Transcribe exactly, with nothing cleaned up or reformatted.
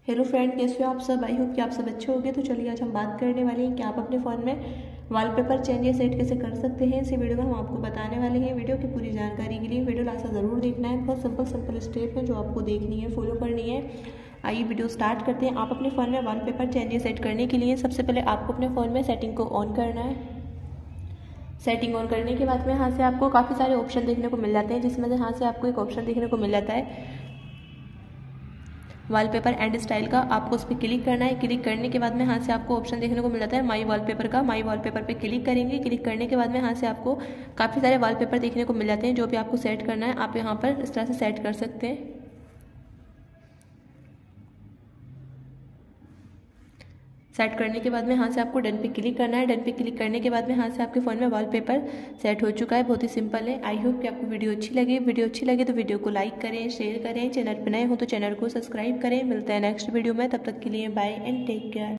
Hello friend, कैसे हो आप सब। आई होप कि आप सब अच्छे होंगे। तो चलिए आज हम बात करने वाले हैं कि आप अपने फ़ोन में वॉलपेपर चेंज या सेट कैसे कर सकते हैं। इसी वीडियो में हम आपको बताने वाले हैं। वीडियो की पूरी जानकारी के लिए वीडियो लास्ट ज़रूर देखना है। बहुत सिंपल सिंपल स्टेप है जो आपको देखनी है, फॉलो करनी है। आइए वीडियो स्टार्ट करते हैं। आप अपने फ़ोन में वॉलपेपर चेंज या सेट करने के लिए सबसे पहले आपको अपने फ़ोन में सेटिंग को ऑन करना है। सेटिंग ऑन करने के बाद में यहाँ से आपको काफ़ी सारे ऑप्शन देखने को मिल जाते हैं, जिसमें से यहाँ से आपको एक ऑप्शन देखने को मिल जाता है वॉलपेपर एंड स्टाइल का। आपको उस पर क्लिक करना है। क्लिक करने के बाद में यहाँ से आपको ऑप्शन देखने को मिल जाता है माई वॉलपेपर का। माई वॉलपेपर पे क्लिक करेंगे। क्लिक करने के बाद में यहाँ से आपको काफ़ी सारे वॉलपेपर देखने को मिल जाते हैं। जो भी आपको सेट करना है आप यहाँ पर इस तरह से सेट कर सकते हैं। सेट करने के बाद में यहाँ से आपको डन पे क्लिक करना है। डन पे क्लिक करने के बाद में यहाँ से आपके फ़ोन में वॉलपेपर सेट हो चुका है। बहुत ही सिंपल है। आई होप कि आपको वीडियो अच्छी लगी। वीडियो अच्छी लगे तो वीडियो को लाइक करें, शेयर करें। चैनल पर नए हो तो चैनल को सब्सक्राइब करें। मिलते हैं नेक्स्ट वीडियो में, तब तक के लिए बाय एंड टेक केयर।